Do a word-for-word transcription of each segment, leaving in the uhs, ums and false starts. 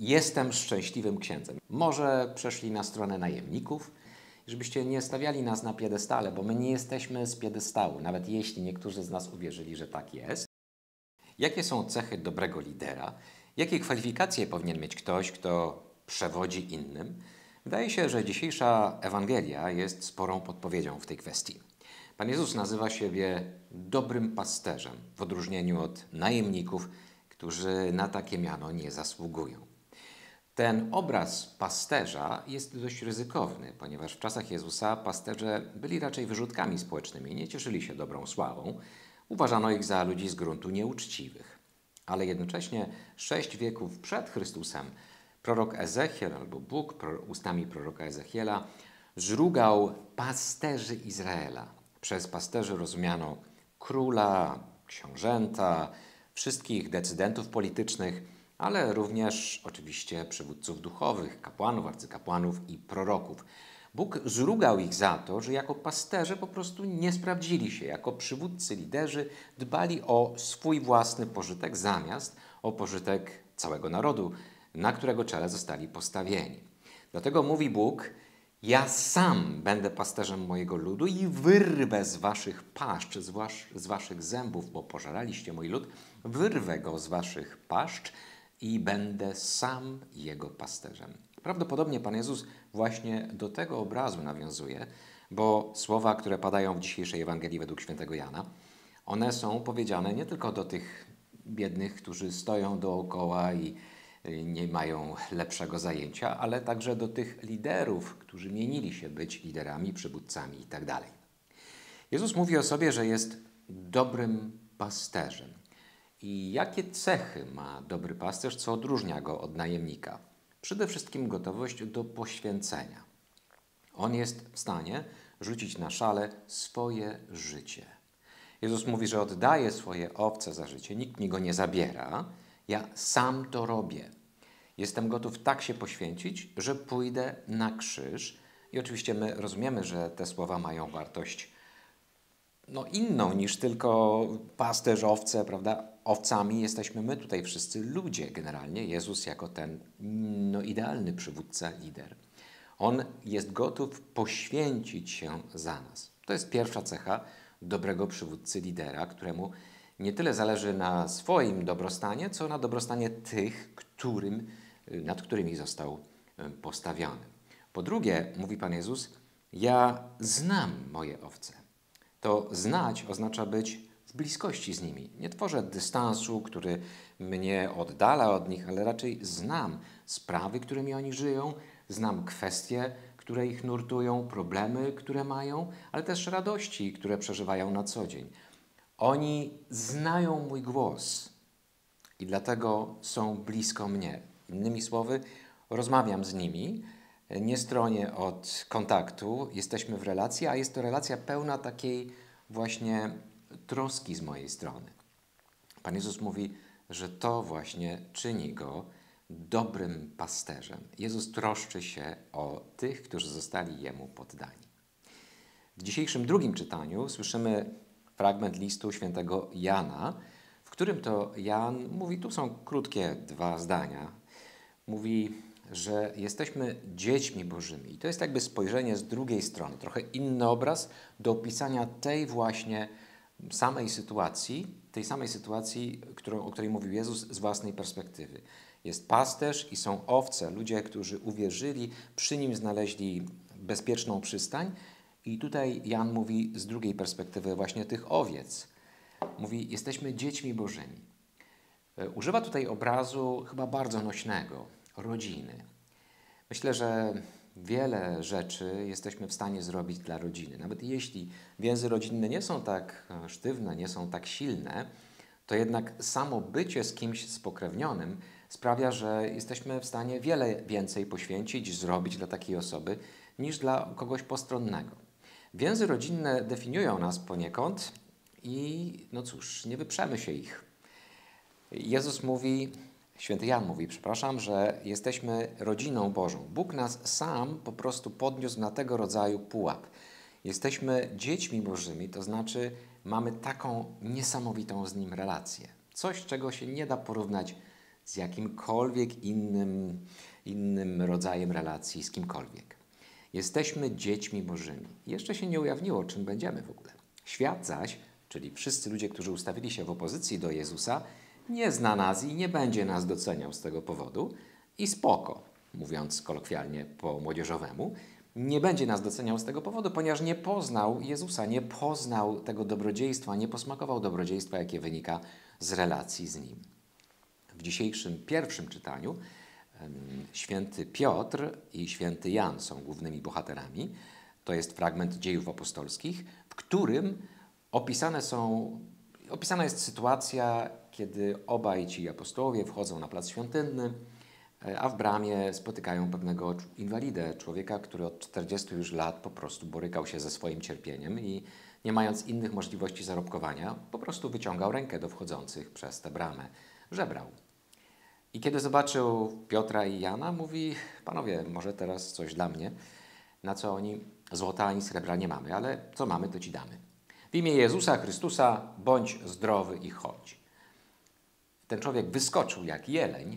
Jestem szczęśliwym księdzem. Może przeszli na stronę najemników, żebyście nie stawiali nas na piedestale, bo my nie jesteśmy z piedestału, nawet jeśli niektórzy z nas uwierzyli, że tak jest. Jakie są cechy dobrego lidera? Jakie kwalifikacje powinien mieć ktoś, kto przewodzi innym? Wydaje się, że dzisiejsza Ewangelia jest sporą podpowiedzią w tej kwestii. Pan Jezus nazywa siebie dobrym pasterzem, w odróżnieniu od najemników, którzy na takie miano nie zasługują. Ten obraz pasterza jest dość ryzykowny, ponieważ w czasach Jezusa pasterze byli raczej wyrzutkami społecznymi, nie cieszyli się dobrą sławą. Uważano ich za ludzi z gruntu nieuczciwych. Ale jednocześnie sześć wieków przed Chrystusem prorok Ezechiel albo Bóg ustami proroka Ezechiela żrugał pasterzy Izraela. Przez pasterzy rozumiano króla, książęta, wszystkich decydentów politycznych, ale również oczywiście przywódców duchowych, kapłanów, arcykapłanów i proroków. Bóg żrugał ich za to, że jako pasterze po prostu nie sprawdzili się, jako przywódcy, liderzy dbali o swój własny pożytek zamiast o pożytek całego narodu, na którego czele zostali postawieni. Dlatego mówi Bóg: ja sam będę pasterzem mojego ludu i wyrwę z waszych paszcz, z, wasz, z waszych zębów, bo pożaraliście mój lud, wyrwę go z waszych paszcz i będę sam jego pasterzem. Prawdopodobnie Pan Jezus właśnie do tego obrazu nawiązuje, bo słowa, które padają w dzisiejszej Ewangelii według świętego Jana, one są powiedziane nie tylko do tych biednych, którzy stoją dookoła i nie mają lepszego zajęcia, ale także do tych liderów, którzy mienili się być liderami, przywódcami itd. Jezus mówi o sobie, że jest dobrym pasterzem. I jakie cechy ma dobry pasterz, co odróżnia go od najemnika? Przede wszystkim gotowość do poświęcenia. On jest w stanie rzucić na szale swoje życie. Jezus mówi, że oddaje swoje owce za życie, nikt mi go nie zabiera, ja sam to robię. Jestem gotów tak się poświęcić, że pójdę na krzyż. I oczywiście my rozumiemy, że te słowa mają wartość no, inną niż tylko pasterz, owce, prawda? Owcami jesteśmy my tutaj wszyscy ludzie generalnie. Jezus jako ten no, idealny przywódca, lider. On jest gotów poświęcić się za nas. To jest pierwsza cecha dobrego przywódcy, lidera, któremu nie tyle zależy na swoim dobrostanie, co na dobrostanie tych, którym, nad którymi został postawiony. Po drugie, mówi Pan Jezus, ja znam moje owce. To znać oznacza być w bliskości z nimi. Nie tworzę dystansu, który mnie oddala od nich, ale raczej znam sprawy, którymi oni żyją, znam kwestie, które ich nurtują, problemy, które mają, ale też radości, które przeżywają na co dzień. Oni znają mój głos i dlatego są blisko mnie. Innymi słowy, rozmawiam z nimi, nie stronię od kontaktu, jesteśmy w relacji, a jest to relacja pełna takiej właśnie troski z mojej strony. Pan Jezus mówi, że to właśnie czyni go dobrym pasterzem. Jezus troszczy się o tych, którzy zostali Jemu poddani. W dzisiejszym drugim czytaniu słyszymy fragment listu świętego Jana, w którym to Jan mówi, tu są krótkie dwa zdania, mówi, że jesteśmy dziećmi Bożymi. I to jest jakby spojrzenie z drugiej strony, trochę inny obraz do opisania tej właśnie samej sytuacji, tej samej sytuacji, którą, o której mówił Jezus z własnej perspektywy. Jest pasterz i są owce, ludzie, którzy uwierzyli, przy nim znaleźli bezpieczną przystań. I tutaj Jan mówi z drugiej perspektywy właśnie tych owiec. Mówi, jesteśmy dziećmi Bożymi. Używa tutaj obrazu chyba bardzo nośnego, rodziny. Myślę, że wiele rzeczy jesteśmy w stanie zrobić dla rodziny. Nawet jeśli więzy rodzinne nie są tak sztywne, nie są tak silne, to jednak samo bycie z kimś spokrewnionym sprawia, że jesteśmy w stanie wiele więcej poświęcić, zrobić dla takiej osoby, niż dla kogoś postronnego. Więzy rodzinne definiują nas poniekąd i no cóż, nie wyprzemy się ich. Jezus mówi, święty Jan mówi, przepraszam, że jesteśmy rodziną Bożą. Bóg nas sam po prostu podniósł na tego rodzaju pułap. Jesteśmy dziećmi Bożymi, to znaczy mamy taką niesamowitą z Nim relację. Coś, czego się nie da porównać z jakimkolwiek innym, innym rodzajem relacji, z kimkolwiek. Jesteśmy dziećmi Bożymi. Jeszcze się nie ujawniło, czym będziemy w ogóle. Świat zaś, czyli wszyscy ludzie, którzy ustawili się w opozycji do Jezusa, nie zna nas i nie będzie nas doceniał z tego powodu. I spoko, mówiąc kolokwialnie po młodzieżowemu, nie będzie nas doceniał z tego powodu, ponieważ nie poznał Jezusa, nie poznał tego dobrodziejstwa, nie posmakował dobrodziejstwa, jakie wynika z relacji z Nim. W dzisiejszym pierwszym czytaniu święty Piotr i święty Jan są głównymi bohaterami. To jest fragment Dziejów Apostolskich, w którym opisane są, opisana jest sytuacja, kiedy obaj ci apostołowie wchodzą na plac świątynny, a w bramie spotykają pewnego inwalidę, człowieka, który od czterdziestu już lat po prostu borykał się ze swoim cierpieniem i nie mając innych możliwości zarobkowania, po prostu wyciągał rękę do wchodzących przez tę bramę, żebrał. I kiedy zobaczył Piotra i Jana, mówi: panowie, może teraz coś dla mnie, na co oni: złota ani srebra nie mamy, ale co mamy, to ci damy. W imię Jezusa Chrystusa bądź zdrowy i chodź. Ten człowiek wyskoczył jak jeleń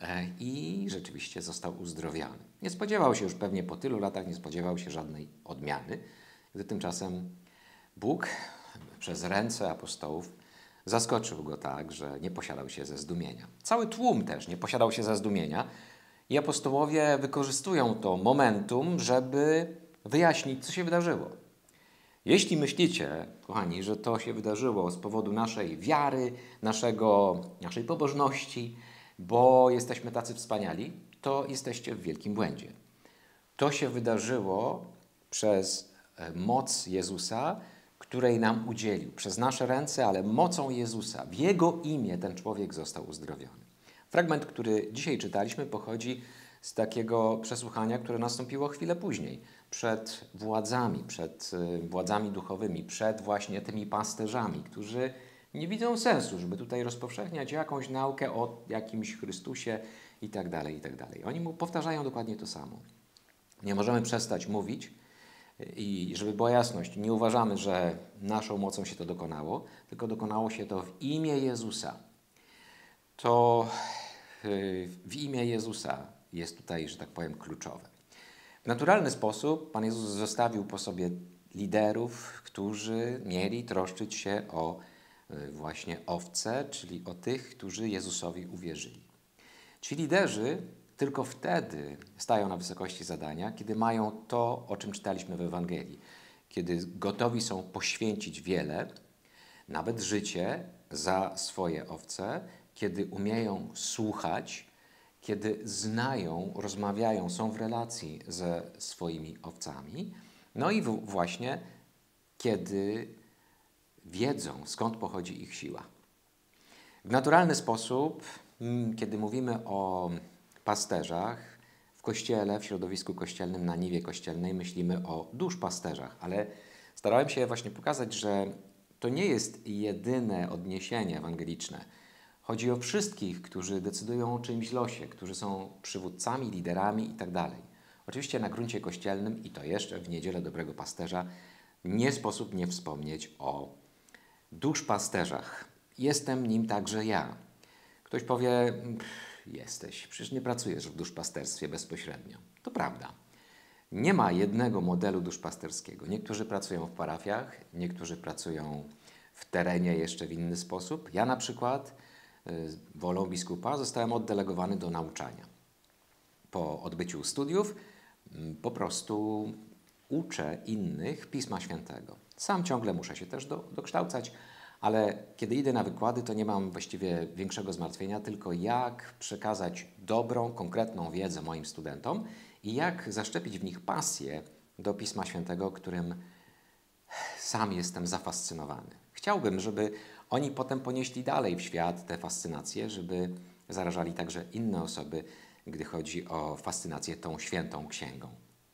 i rzeczywiście został uzdrowiony. Nie spodziewał się już pewnie po tylu latach, nie spodziewał się żadnej odmiany, gdy tymczasem Bóg przez ręce apostołów zaskoczył go tak, że nie posiadał się ze zdumienia. Cały tłum też nie posiadał się ze zdumienia i apostołowie wykorzystują to momentum, żeby wyjaśnić, co się wydarzyło. Jeśli myślicie, kochani, że to się wydarzyło z powodu naszej wiary, naszego, naszej pobożności, bo jesteśmy tacy wspaniali, to jesteście w wielkim błędzie. To się wydarzyło przez moc Jezusa, której nam udzielił, przez nasze ręce, ale mocą Jezusa. W Jego imię ten człowiek został uzdrowiony. Fragment, który dzisiaj czytaliśmy, pochodzi z takiego przesłuchania, które nastąpiło chwilę później, przed władzami, przed władzami duchowymi, przed właśnie tymi pasterzami, którzy nie widzą sensu, żeby tutaj rozpowszechniać jakąś naukę o jakimś Chrystusie i tak dalej, i tak dalej. Oni mu powtarzają dokładnie to samo. Nie możemy przestać mówić i żeby była jasność, nie uważamy, że naszą mocą się to dokonało, tylko dokonało się to w imię Jezusa. To w imię Jezusa jest tutaj, że tak powiem, kluczowe. W naturalny sposób Pan Jezus zostawił po sobie liderów, którzy mieli troszczyć się o właśnie owce, czyli o tych, którzy Jezusowi uwierzyli. Ci liderzy tylko wtedy stają na wysokości zadania, kiedy mają to, o czym czytaliśmy w Ewangelii. Kiedy gotowi są poświęcić wiele, nawet życie, za swoje owce, kiedy umieją słuchać, kiedy znają, rozmawiają, są w relacji ze swoimi owcami. No i właśnie kiedy wiedzą, skąd pochodzi ich siła. W naturalny sposób, kiedy mówimy o pasterzach w kościele, w środowisku kościelnym, na niwie kościelnej, myślimy o duszpasterzach, ale starałem się właśnie pokazać, że to nie jest jedyne odniesienie ewangeliczne. Chodzi o wszystkich, którzy decydują o czyimś losie, którzy są przywódcami, liderami itd. Oczywiście na gruncie kościelnym, i to jeszcze w Niedzielę Dobrego Pasterza, nie sposób nie wspomnieć o duszpasterzach. Jestem nim także ja. Ktoś powie: jesteś, przecież nie pracujesz w duszpasterstwie bezpośrednio. To prawda. Nie ma jednego modelu duszpasterskiego. Niektórzy pracują w parafiach, niektórzy pracują w terenie jeszcze w inny sposób. Ja na przykład wolą biskupa zostałem oddelegowany do nauczania. Po odbyciu studiów po prostu uczę innych Pisma Świętego. Sam ciągle muszę się też do, dokształcać, ale kiedy idę na wykłady, to nie mam właściwie większego zmartwienia, tylko jak przekazać dobrą, konkretną wiedzę moim studentom i jak zaszczepić w nich pasję do Pisma Świętego, którym sam jestem zafascynowany. Chciałbym, żeby oni potem ponieśli dalej w świat tę fascynację, żeby zarażali także inne osoby, gdy chodzi o fascynację tą świętą księgą.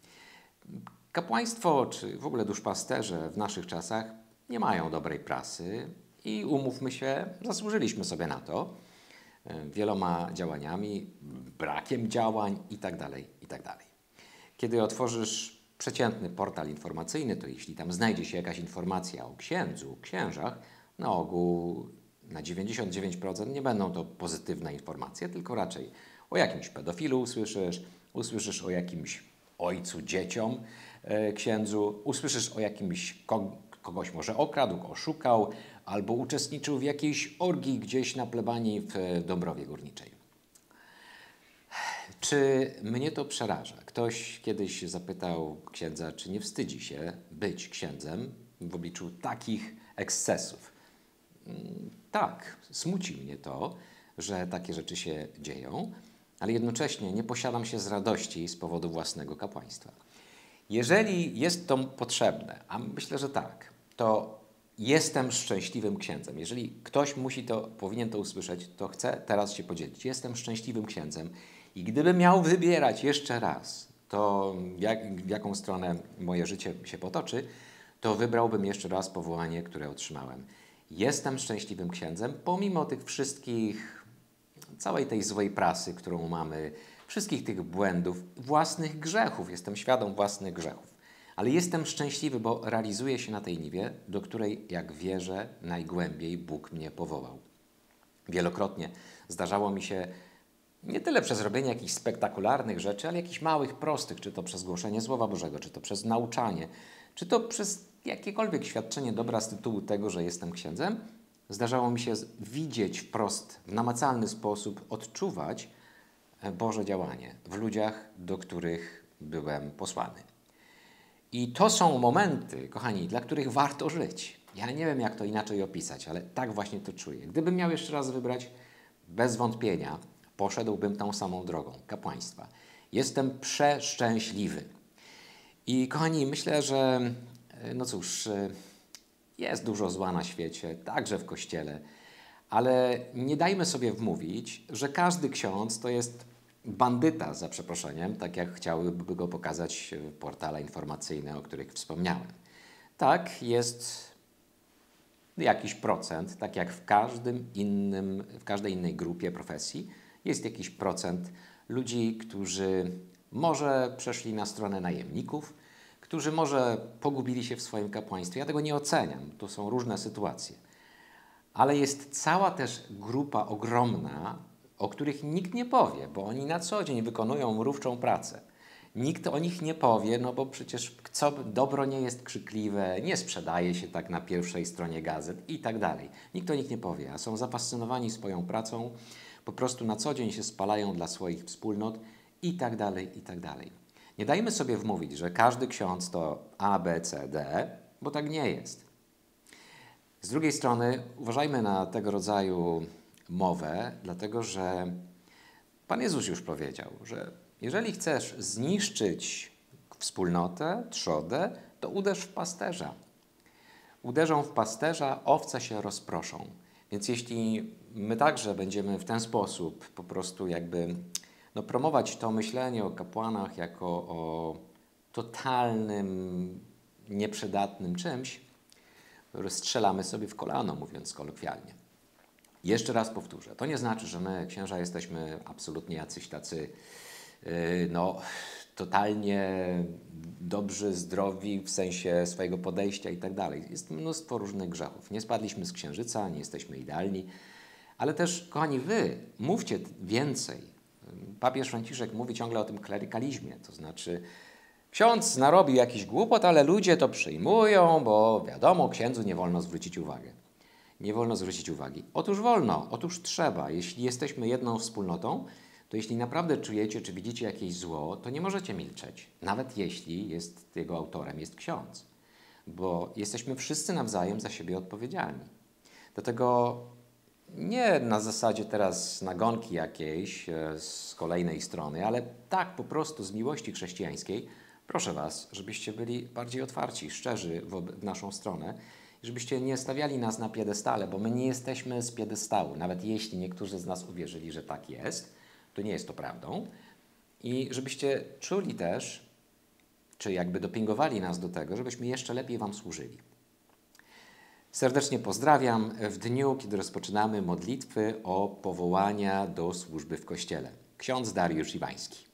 Kapłaństwo, czy w ogóle duszpasterze w naszych czasach nie mają dobrej prasy i umówmy się, zasłużyliśmy sobie na to wieloma działaniami, brakiem działań itd., itd. Kiedy otworzysz przeciętny portal informacyjny, to jeśli tam znajdzie się jakaś informacja o księdzu, księżach, na ogół na dziewięćdziesiąt dziewięć procent nie będą to pozytywne informacje, tylko raczej o jakimś pedofilu usłyszysz, usłyszysz o jakimś ojcu dzieciom, e, księdzu, usłyszysz o jakimś ko kogoś może okradł, oszukał albo uczestniczył w jakiejś orgii gdzieś na plebanii w Dąbrowie Górniczej. Czy mnie to przeraża? Ktoś kiedyś zapytał księdza, czy nie wstydzi się być księdzem w obliczu takich ekscesów. Tak, smuci mnie to, że takie rzeczy się dzieją, ale jednocześnie nie posiadam się z radości z powodu własnego kapłaństwa. Jeżeli jest to potrzebne, a myślę, że tak, to jestem szczęśliwym księdzem. Jeżeli ktoś musi to, powinien to usłyszeć, to chcę teraz się podzielić. Jestem szczęśliwym księdzem i gdybym miał wybierać jeszcze raz, to jak, w jaką stronę moje życie się potoczy, to wybrałbym jeszcze raz powołanie, które otrzymałem. Jestem szczęśliwym księdzem, pomimo tych wszystkich, całej tej złej prasy, którą mamy, wszystkich tych błędów, własnych grzechów. Jestem świadom własnych grzechów. Ale jestem szczęśliwy, bo realizuję się na tej niwie, do której, jak wierzę, najgłębiej Bóg mnie powołał. Wielokrotnie zdarzało mi się nie tyle przez robienie jakichś spektakularnych rzeczy, ale jakichś małych, prostych, czy to przez głoszenie Słowa Bożego, czy to przez nauczanie, czy to przez jakiekolwiek świadczenie dobra z tytułu tego, że jestem księdzem, zdarzało mi się widzieć wprost, w namacalny sposób, odczuwać Boże działanie w ludziach, do których byłem posłany. I to są momenty, kochani, dla których warto żyć. Ja nie wiem, jak to inaczej opisać, ale tak właśnie to czuję. Gdybym miał jeszcze raz wybrać, bez wątpienia poszedłbym tą samą drogą kapłaństwa. Jestem przeszczęśliwy. I kochani, myślę, że no cóż, jest dużo zła na świecie, także w Kościele, ale nie dajmy sobie wmówić, że każdy ksiądz to jest bandyta, za przeproszeniem, tak jak chciałyby go pokazać portale informacyjne, o których wspomniałem. Tak, jest jakiś procent, tak jak w każdym innym, w każdej innej grupie profesji, jest jakiś procent ludzi, którzy może przeszli na stronę najemników, którzy może pogubili się w swoim kapłaństwie. Ja tego nie oceniam, to są różne sytuacje. Ale jest cała też grupa ogromna, o których nikt nie powie, bo oni na co dzień wykonują mrówczą pracę. Nikt o nich nie powie, no bo przecież co, dobro nie jest krzykliwe, nie sprzedaje się tak na pierwszej stronie gazet i tak dalej. Nikt o nich nie powie, a są zafascynowani swoją pracą, po prostu na co dzień się spalają dla swoich wspólnot i tak dalej, i tak dalej. Nie dajmy sobie wmówić, że każdy ksiądz to A, B, C, D, bo tak nie jest. Z drugiej strony uważajmy na tego rodzaju mowę, dlatego że Pan Jezus już powiedział, że jeżeli chcesz zniszczyć wspólnotę, trzodę, to uderz w pasterza. Uderzą w pasterza, owce się rozproszą. Więc jeśli my także będziemy w ten sposób po prostu jakby no, promować to myślenie o kapłanach jako o totalnym, nieprzydatnym czymś, strzelamy sobie w kolano, mówiąc kolokwialnie. Jeszcze raz powtórzę, to nie znaczy, że my, księża, jesteśmy absolutnie jacyś tacy yy, no, totalnie dobrzy, zdrowi w sensie swojego podejścia i tak dalej. Jest mnóstwo różnych grzechów. Nie spadliśmy z księżyca, nie jesteśmy idealni, ale też, kochani, wy mówcie więcej. Papież Franciszek mówi ciągle o tym klerykalizmie, to znaczy ksiądz narobił jakiś głupot, ale ludzie to przyjmują, bo wiadomo, księdzu nie wolno zwrócić uwagę. Nie wolno zwrócić uwagi. Otóż wolno, otóż trzeba. Jeśli jesteśmy jedną wspólnotą, to jeśli naprawdę czujecie, czy widzicie jakieś zło, to nie możecie milczeć. Nawet jeśli jest jego autorem, jest ksiądz. Bo jesteśmy wszyscy nawzajem za siebie odpowiedzialni. Dlatego nie na zasadzie teraz nagonki jakiejś z kolejnej strony, ale tak po prostu z miłości chrześcijańskiej proszę was, żebyście byli bardziej otwarci, szczerzy w naszą stronę, żebyście nie stawiali nas na piedestale, bo my nie jesteśmy z piedestału. Nawet jeśli niektórzy z nas uwierzyli, że tak jest, to nie jest to prawdą. I żebyście czuli też, czy jakby dopingowali nas do tego, żebyśmy jeszcze lepiej wam służyli. Serdecznie pozdrawiam w dniu, kiedy rozpoczynamy modlitwy o powołania do służby w Kościele. Ksiądz Dariusz Iwański.